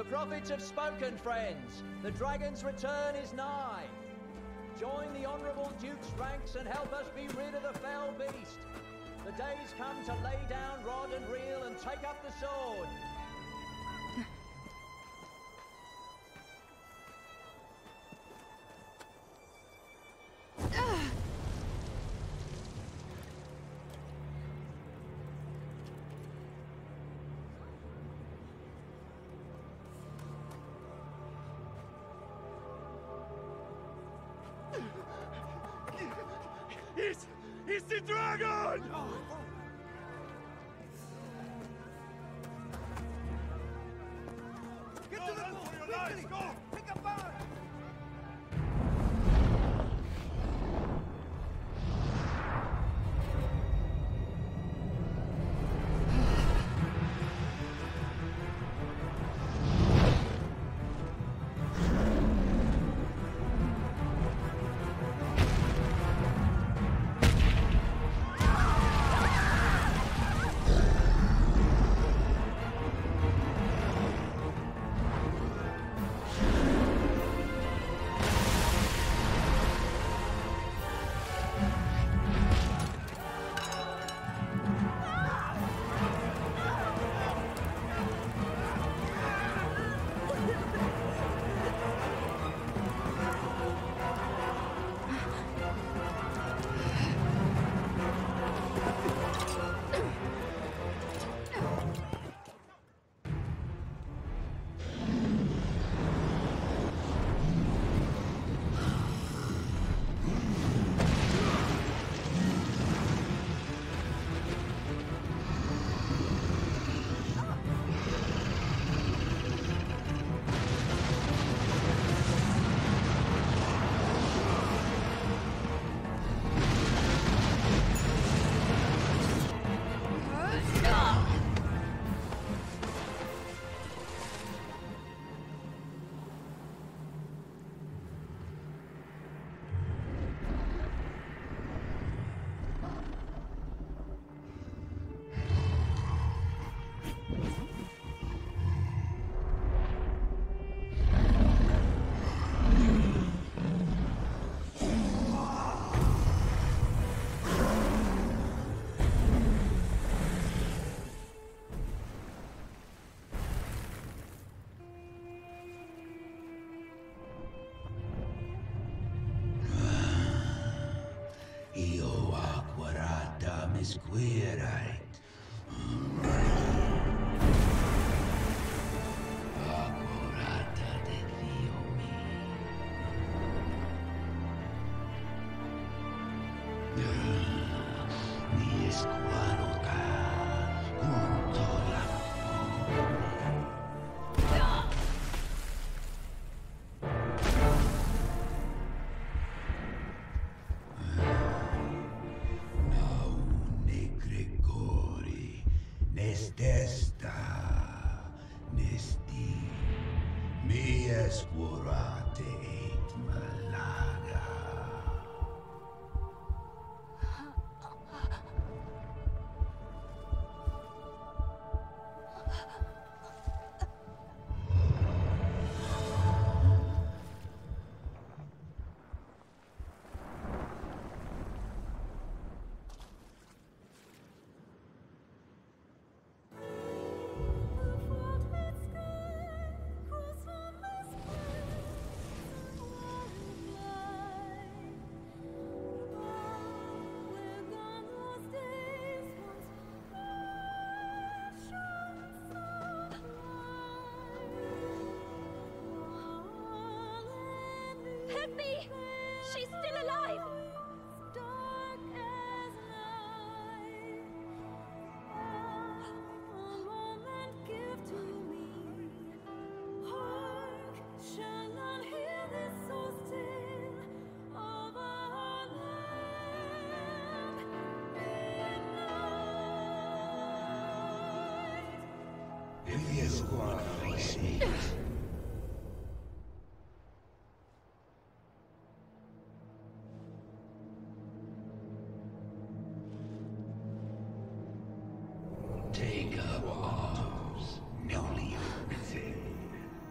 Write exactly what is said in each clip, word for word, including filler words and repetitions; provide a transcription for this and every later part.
prophets have spoken, friends. The dragon's return is nigh. Join the honourable Duke's ranks and help us be rid of the fell beast. The day's come to lay down rod and reel and take up the sword. It's, it's the dragon! Get to the boat! For your lives, go! Pick up fire! Square-eyed. Accurata de Dio mio. Mi esquaroca junto la Nestesta, Nesti, mi escurate et malaga. Help me! She's still alive! If you squad receives. Take up arms, no leave.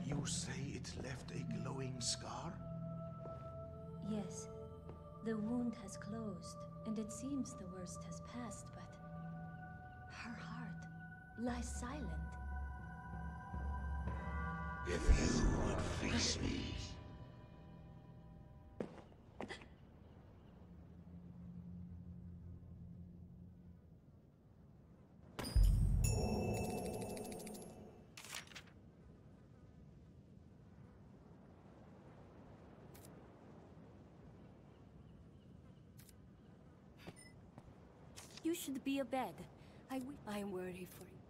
You say it left a glowing scar? Yes. The wound has closed, and it seems the worst has passed, but her heart lies silent. If you would face me. You should be abed. I w I worry for you.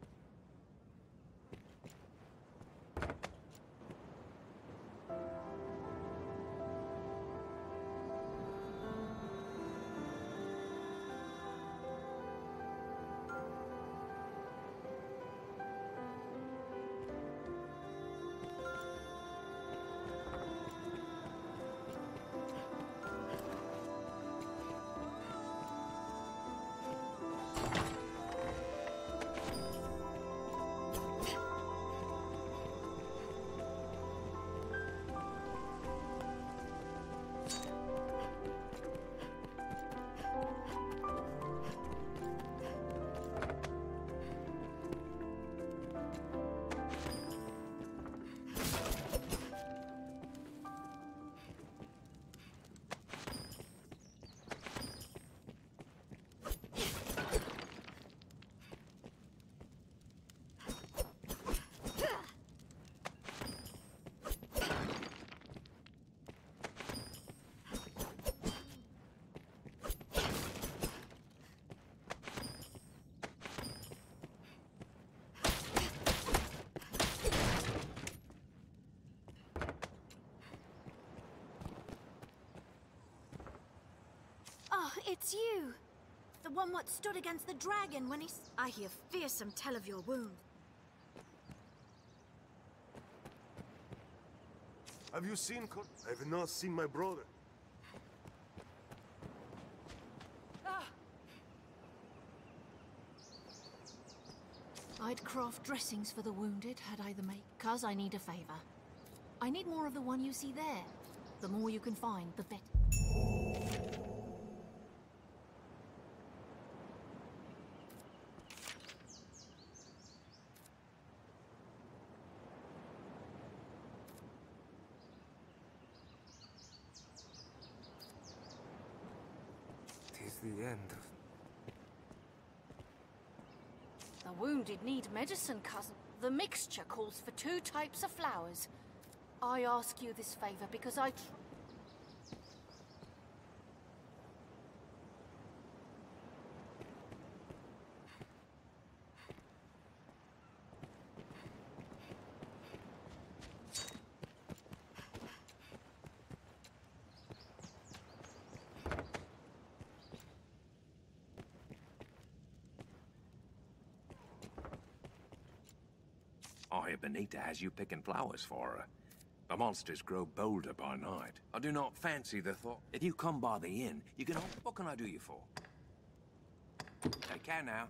Oh, it's you! The one what stood against the dragon when he's... I hear fearsome tell of your wound. Have you seen Cor- I've not seen my brother. I'd craft dressings for the wounded, had I the make, cause I need a favor. I need more of the one you see there. The more you can find, the better. Tis the end of... The wounded need medicine, cousin. The mixture calls for two types of flowers. I ask you this favor because I... Tr I hear Benita has you picking flowers for her. The monsters grow bolder by night. I do not fancy the thought. If you come by the inn, you can... What can I do you for? Take care now.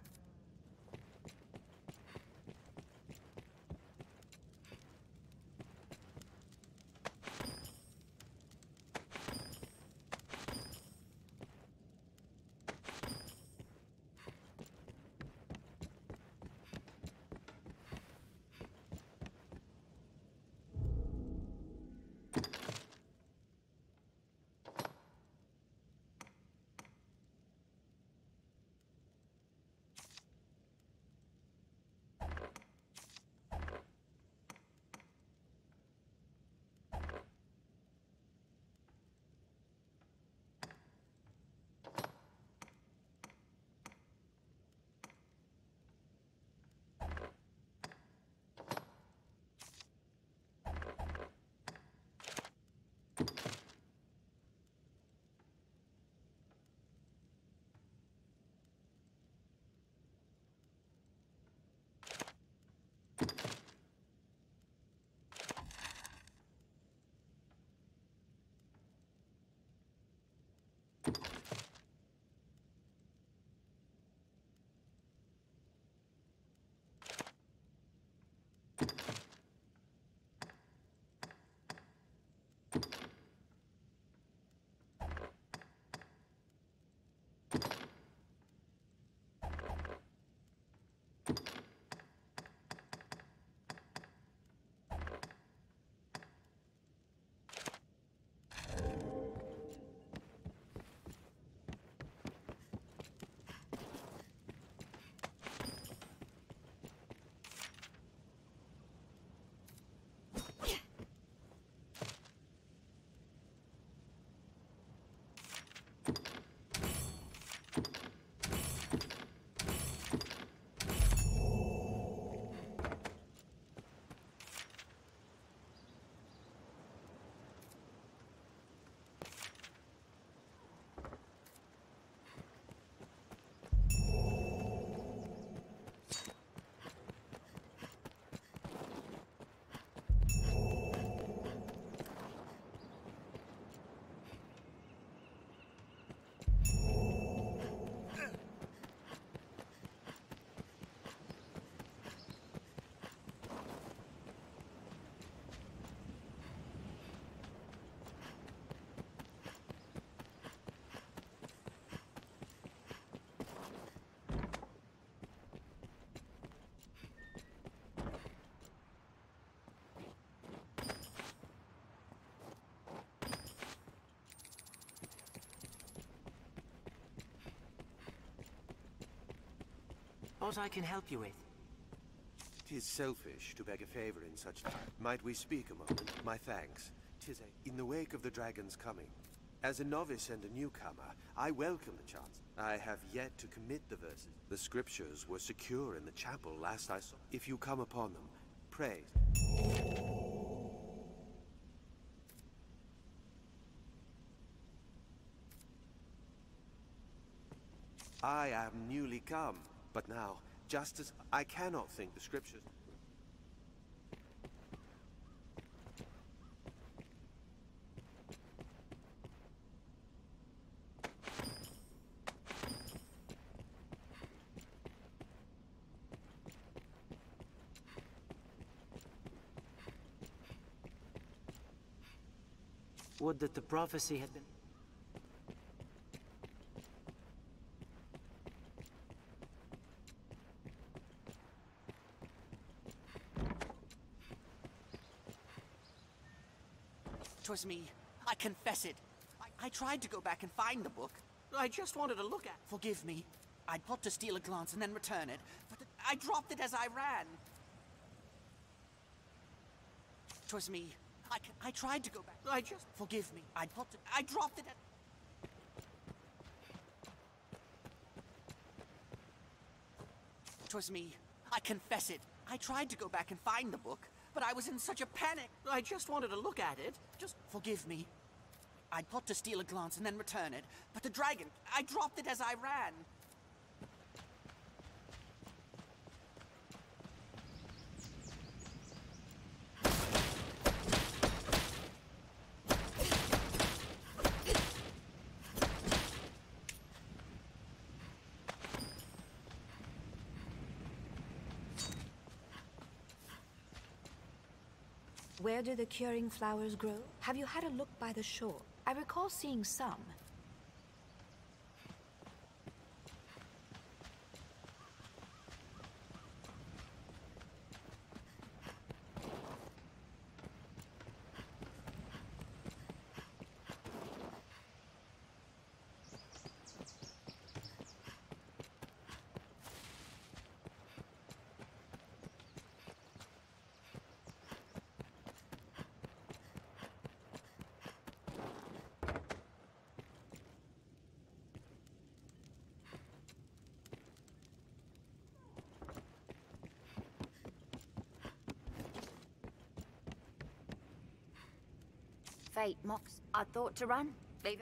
Aught I can help you with? 'Tis selfish to beg a favor in such time. Might we speak a moment? My thanks. 'Tis a... In the wake of the dragon's coming, as a novice and a newcomer, I welcome the chance. I have yet to commit the verses. The scriptures were secure in the chapel last I saw. If you come upon them, pray. I am newly come, but now, just as I cannot think the scriptures. Would that the prophecy had been... Twas me. I confess it. I, I tried to go back and find the book. I just wanted to look at it. Forgive me. I'd plot to steal a glance and then return it, but I dropped it as I ran. Twas me. I, I tried to go back. I just... Forgive me. I'd plot to... I dropped it at... Twas me. I confess it. I tried to go back and find the book, but I was in such a panic. I just wanted to look at it. Just forgive me. I'd plot to steal a glance and then return it, but the dragon... I dropped it as I ran. Where do the curing flowers grow? Have you had a look by the shore? I recall seeing some. Fate, Mox. I thought to run. Leave him.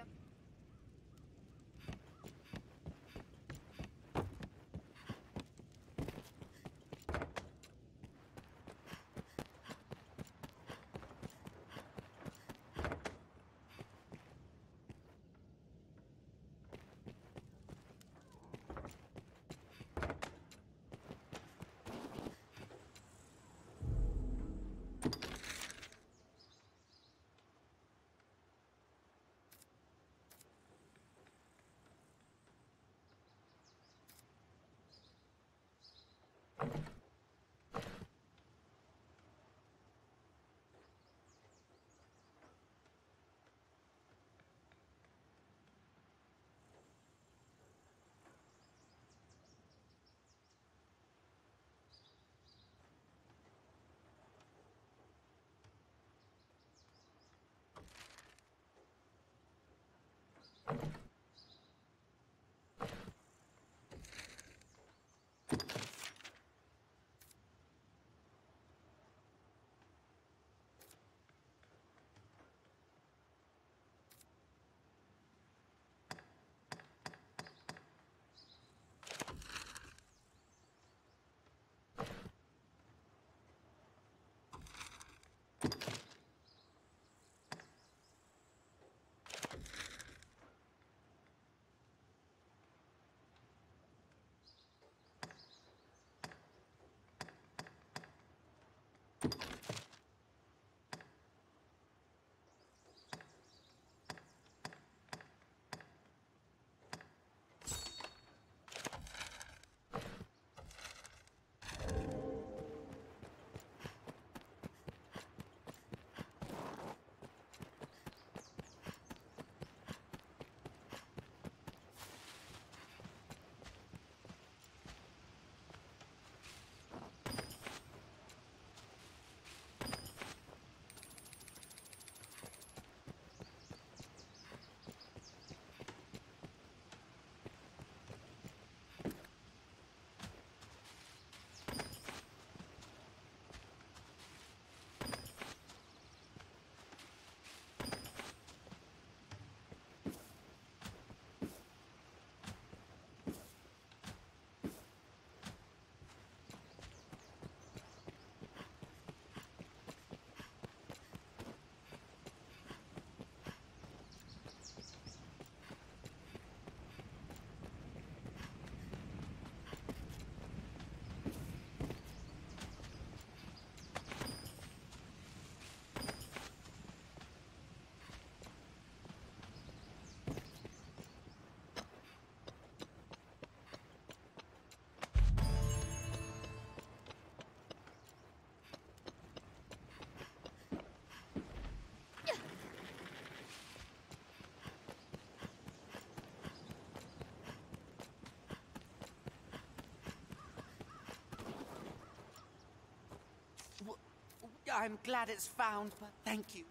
I'm glad it's found, but thank you.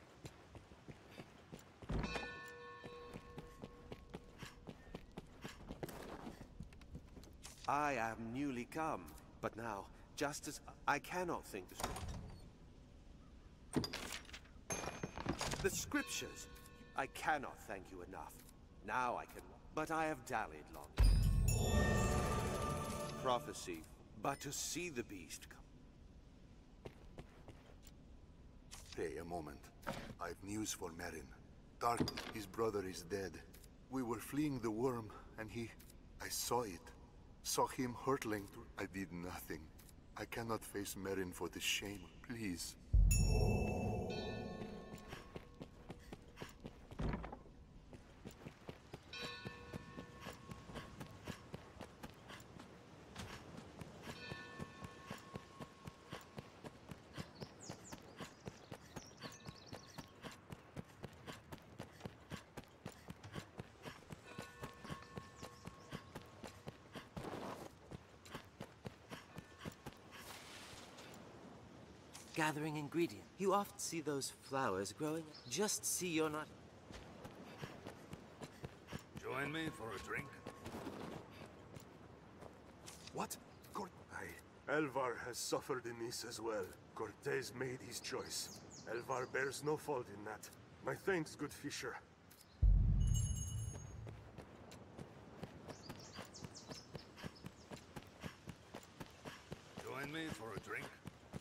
I am newly come, but now, just as I cannot think the, the scriptures. I cannot thank you enough. Now I can, but I have dallied long. Prophecy, but to see the beast come. Hey, a moment. I've news for Merin. Dark, his brother is dead. We were fleeing the worm, and he... I saw it. Saw him hurtling through... I did nothing. I cannot face Merin for this shame. Please. Gathering ingredient. You often see those flowers growing. Just see you're not... Join me for a drink? What? Cort... Aye. Elvar has suffered in this as well. Cortez made his choice. Elvar bears no fault in that. My thanks, good fisher. Join me for a drink?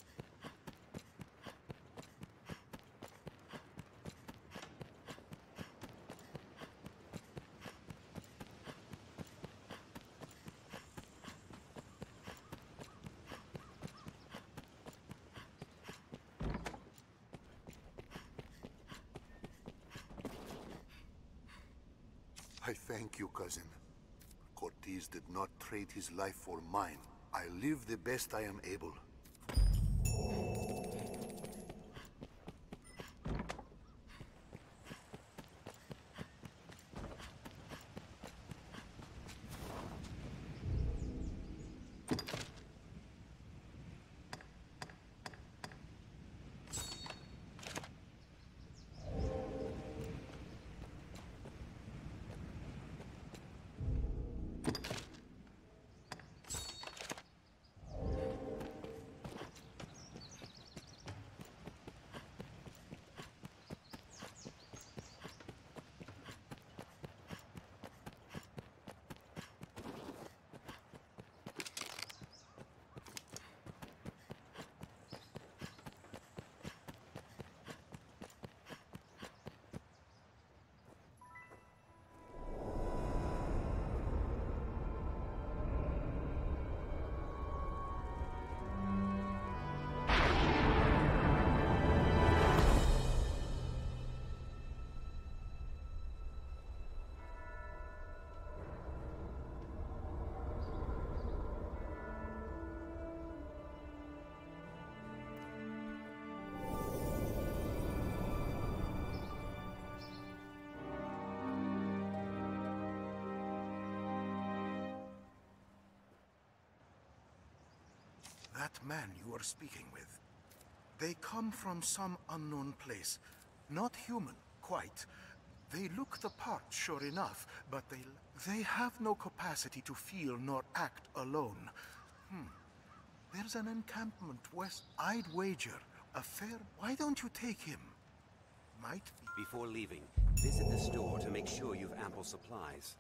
I thank you, cousin. Cortez did not trade his life for mine. I live the best I am able. That man you are speaking with. They come from some unknown place. Not human, quite. They look the part, sure enough, but they... They have no capacity to feel nor act alone. Hmm. There's an encampment west. I'd wager a fair... Why don't you take him? Might be... Before leaving, visit the store to make sure you've ample supplies.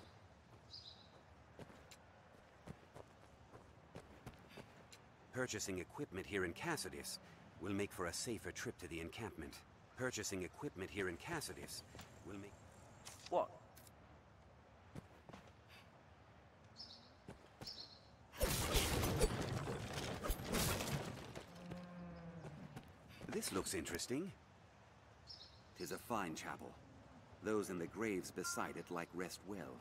Purchasing equipment here in Cassidus will make for a safer trip to the encampment. Purchasing equipment here in Cassidus will make... What? This looks interesting. 'Tis a fine chapel. Those in the graves beside it like rest well.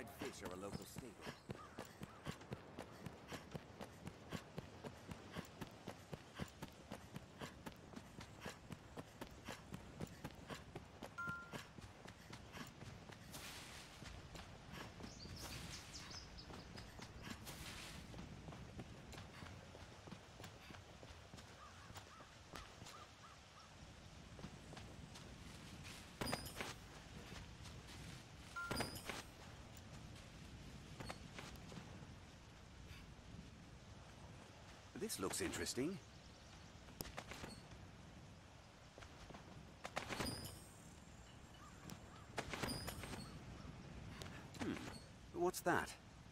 Dried fish are a local staple. This looks interesting. Hmm. What's that?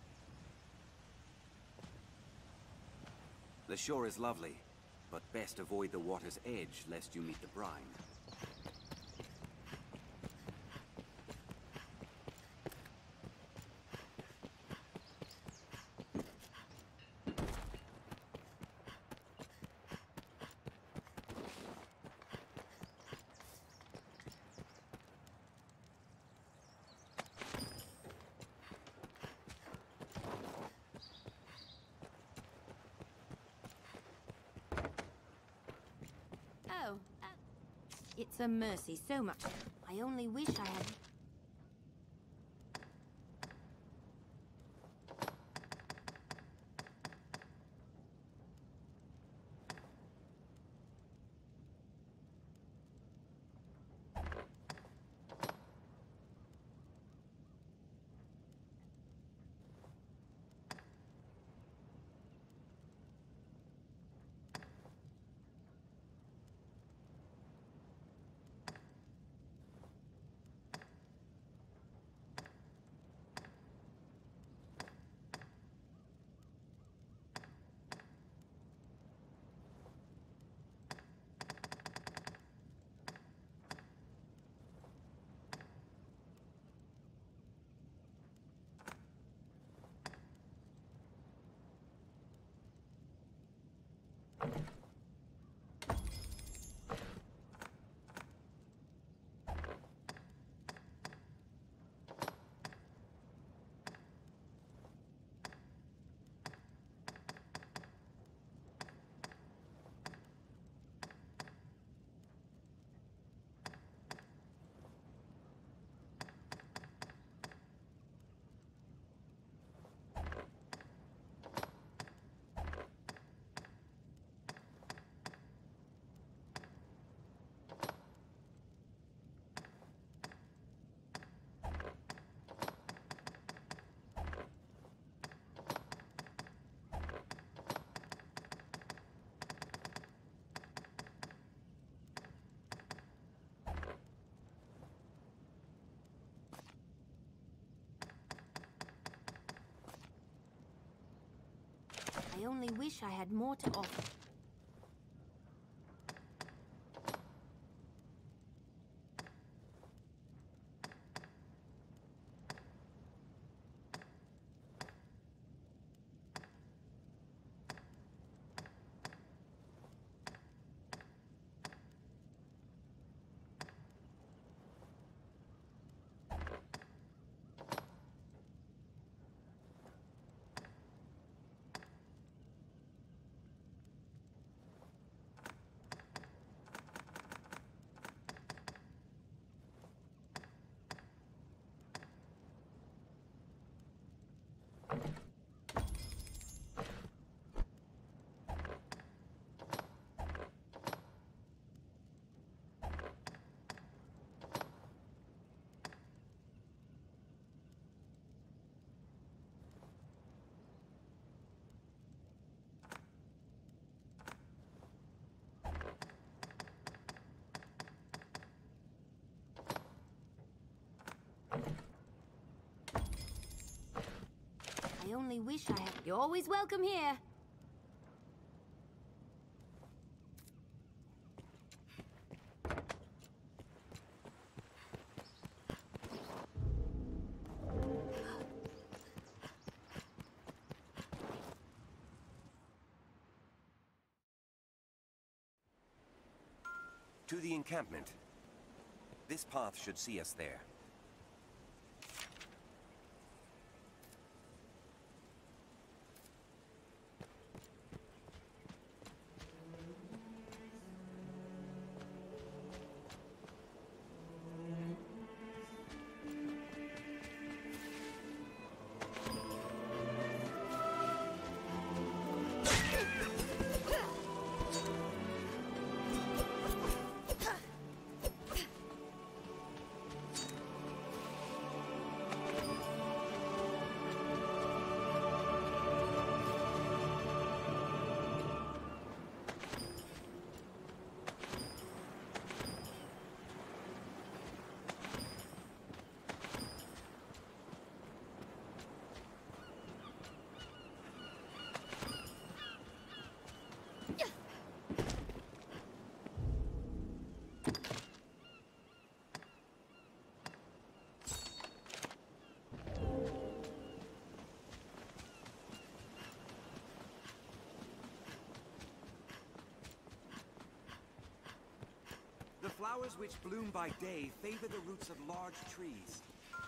The shore is lovely, but best avoid the water's edge lest you meet the brine. Oh, uh, it's a mercy so much. I only wish I had... I only wish I had more to offer. I only wish I had... You're always welcome here. To the encampment. This path should see us there. flowers which bloom by day favor the roots of large trees.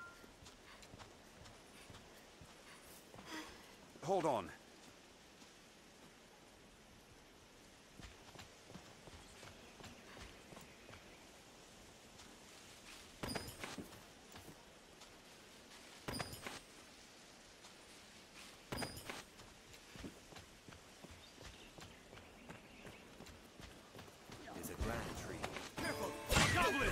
Hold on. There's a grand tree. Careful! Goblin!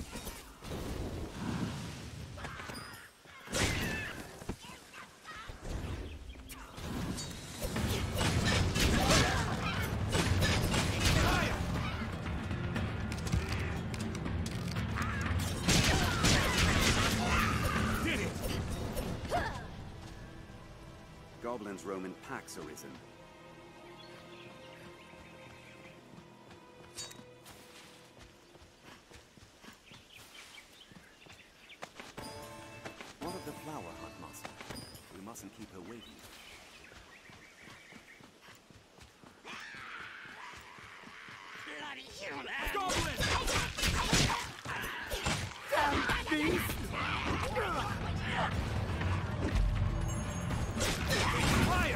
Goblins roam in packs, Arisen. What of the flower hunt, Master? We mustn't keep her waiting. Bloody human! Goblin! Damn beast! Fire!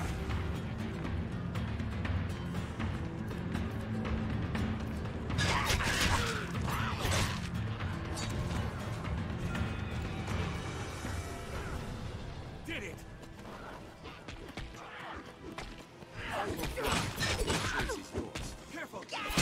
Did it! Choice is yours. Careful!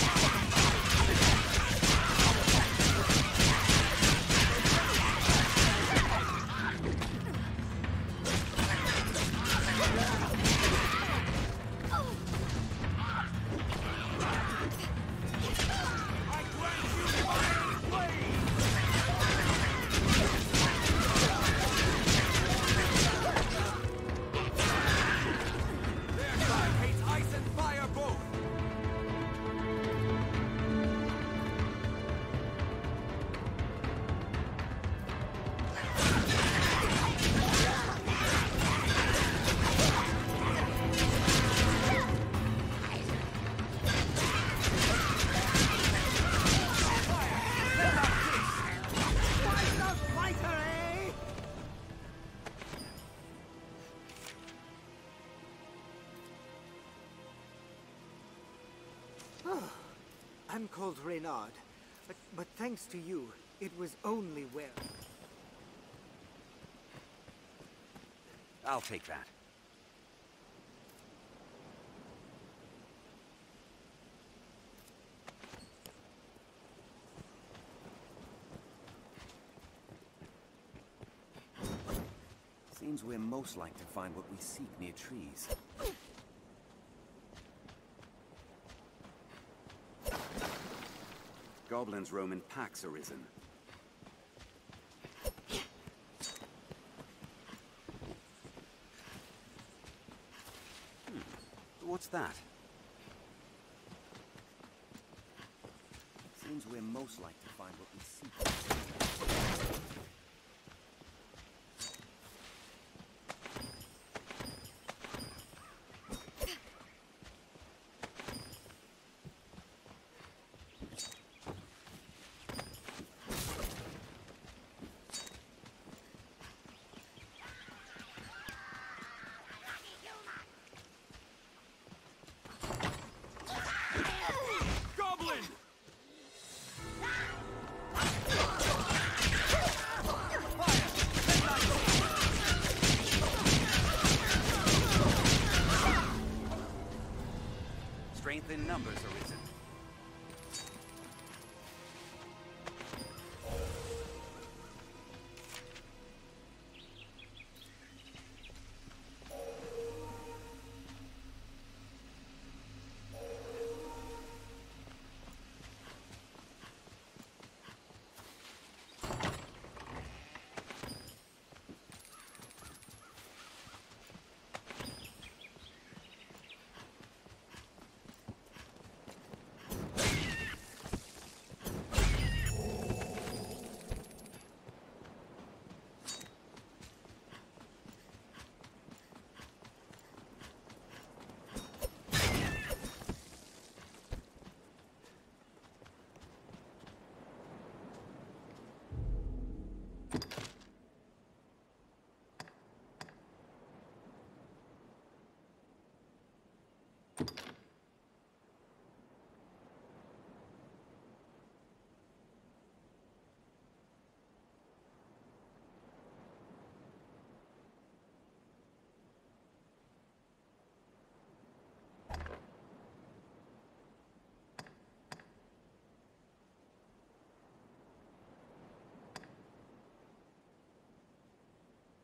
I'm called Reynard, but, but thanks to you, it was only well. I'll take that. Seems we're most like to find what we seek near trees. Goblins roam in packs, Arisen. Hmm. What's that? Seems we're most like to find what we seek. Strength in numbers, Arisen.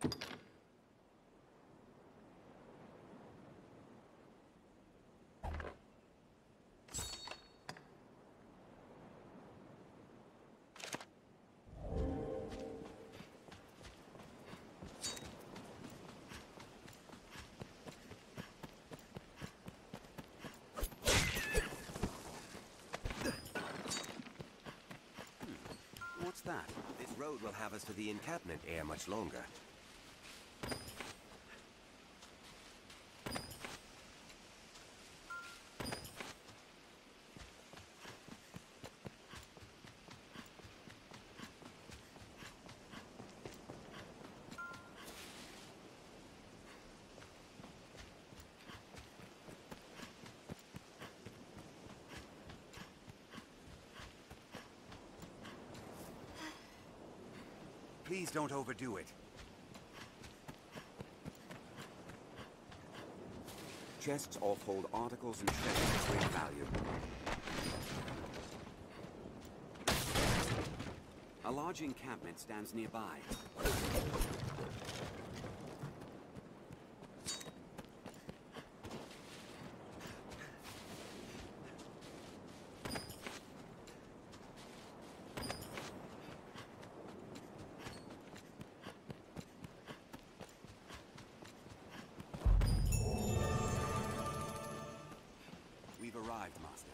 What's that? This road will have us to the encampment ere much longer. Please don't overdo it. Chests all hold articles and treasure of great value. A large encampment stands nearby. Arrived, Master.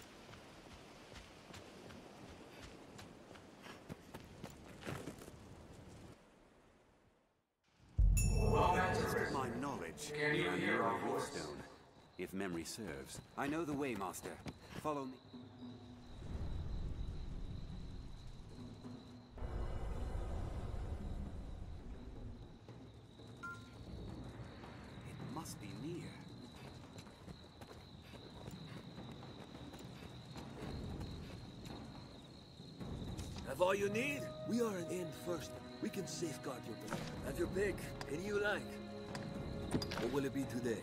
Well, my knowledge. Can you hear our voice? Stone, if memory serves. I know the way, Master. Follow me. It must be near. Have all you need? We are an end first. We can safeguard your blood. Have your pick. Any you like. What will it be today?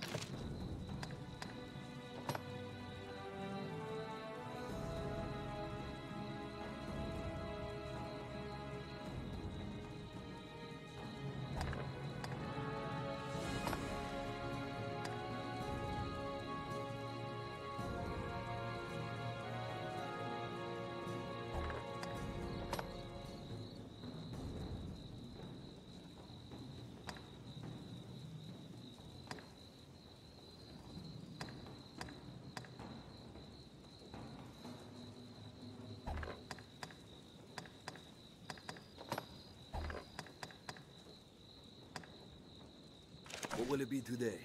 What will it be today?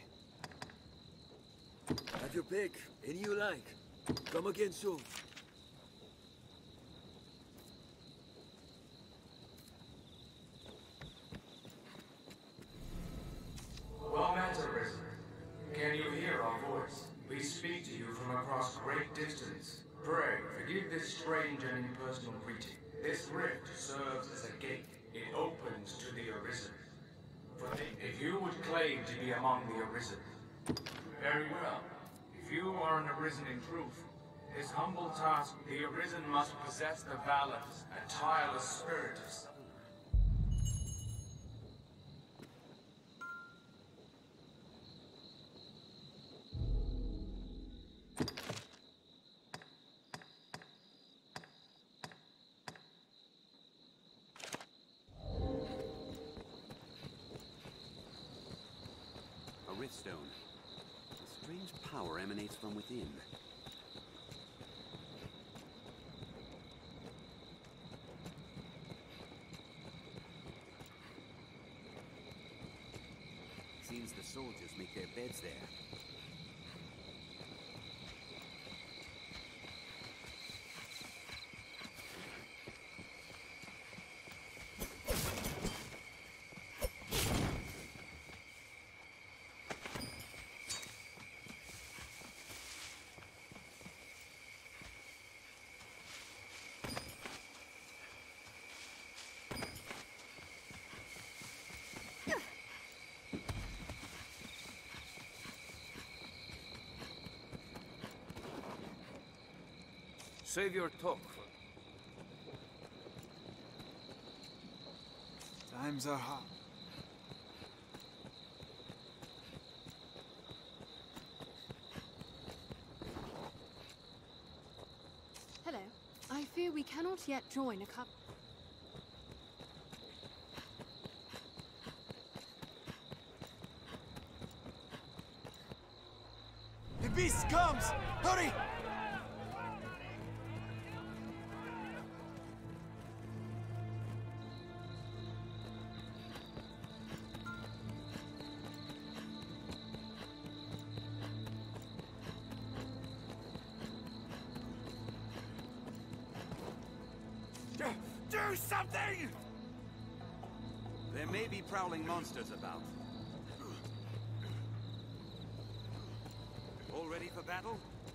Have your pick. Any you like. Come again soon. Well met, Arisen. Can you hear our voice? We speak to you from across great distance. Pray, forgive this strange and impersonal greeting. This rift serves as a gate. It opens to the Arisen. For the, if you would claim to be among the Arisen, very well. If you are an Arisen in truth, this humble task, the Arisen must possess the valor and tireless spirit of some. Stone. A strange power emanates from within. Seems the soldiers make their beds there. Save your talk. Times are hard. sorry we cannot yet join a couple. The beast comes! Hurry! Do something! There may be prowling monsters about. All ready for battle?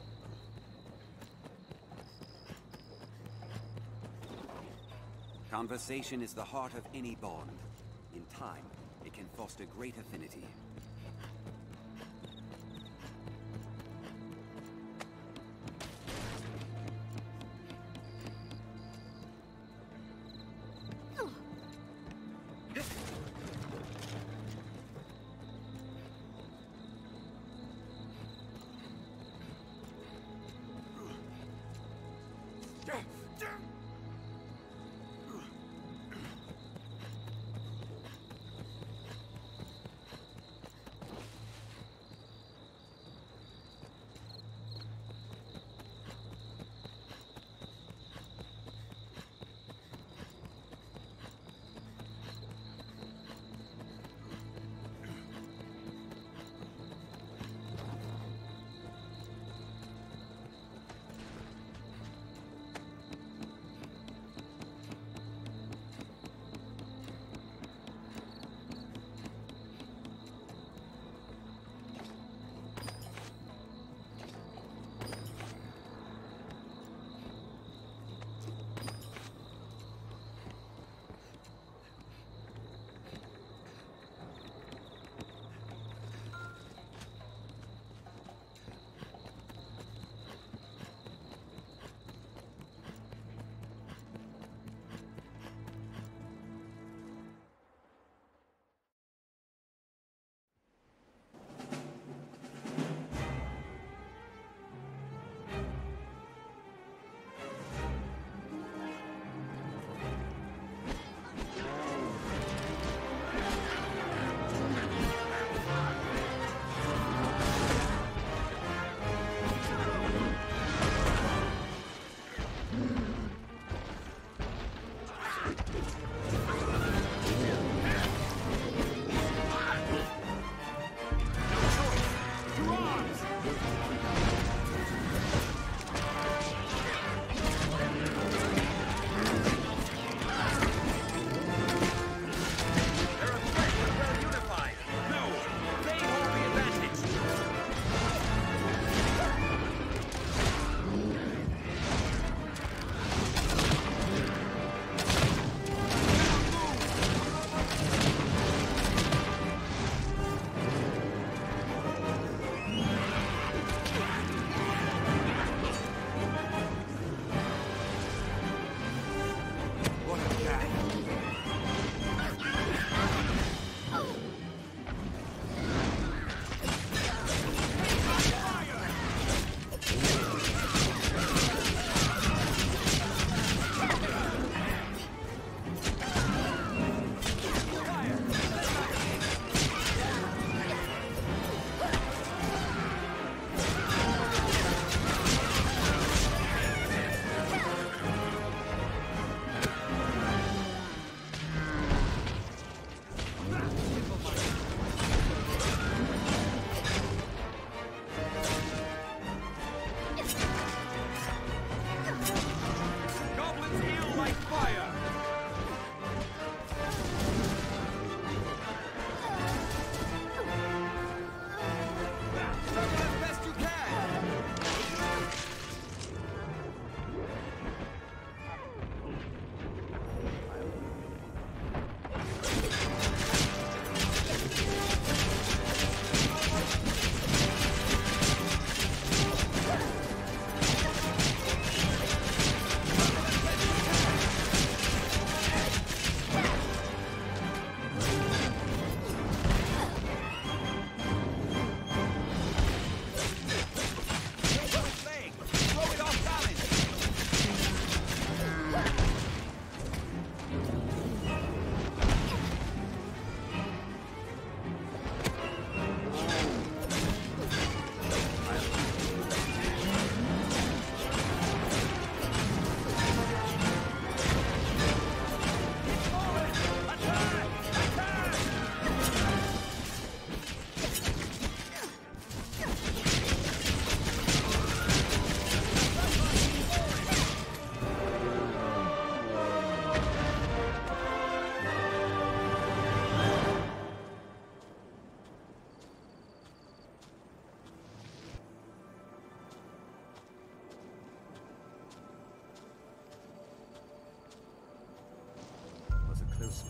Conversation is the heart of any bond. In time, it can foster great affinity.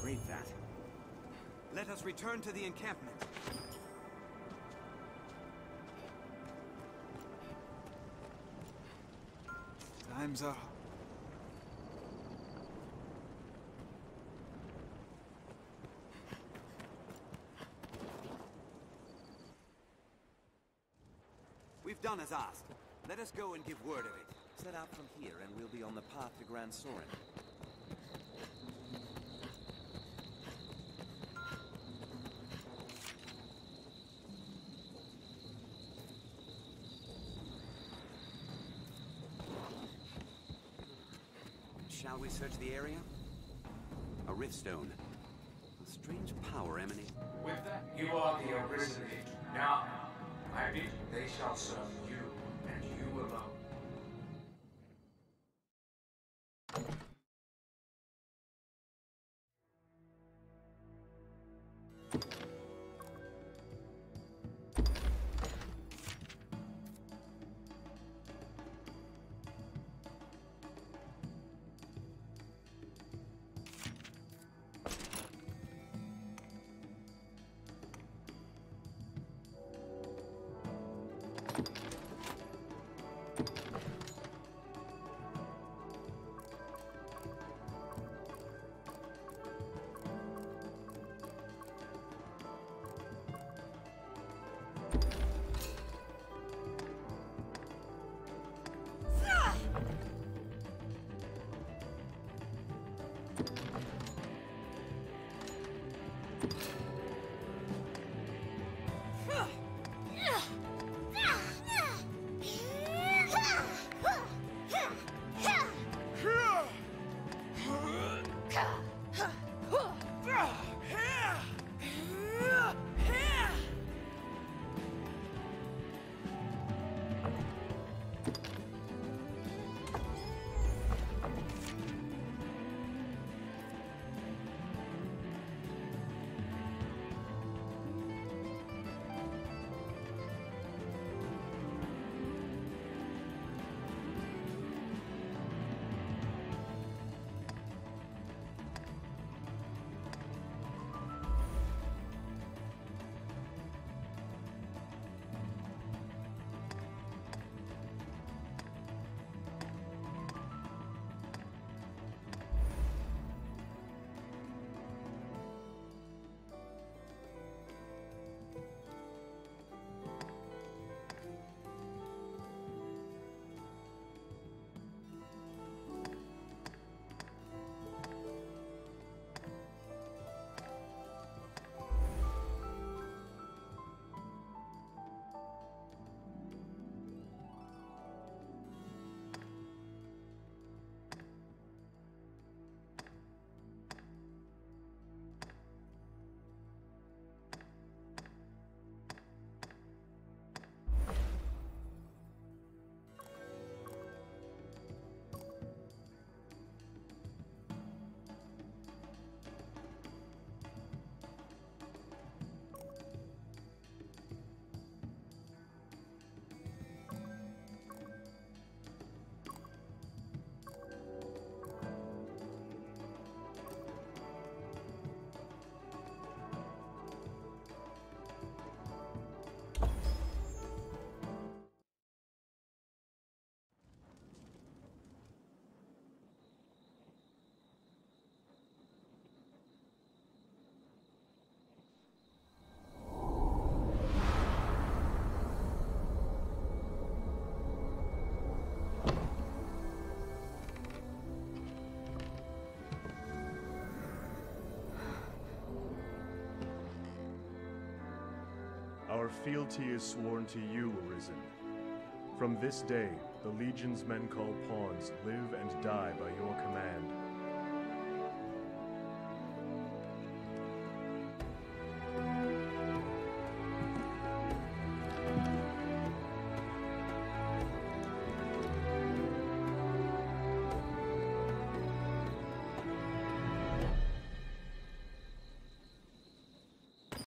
brave that. Let us return to the encampment. Times are... We've done as asked. Let us go and give word of it. Set out from here and we'll be on the path to Grand Soren. Shall we search the area? A riftstone. A strange power emanating. With that, you are the Arisen Age. Now, I bid you, they shall serve you, and you alone. Our fealty is sworn to you, Arisen. From this day, the Legion's men called pawns live and die by your command.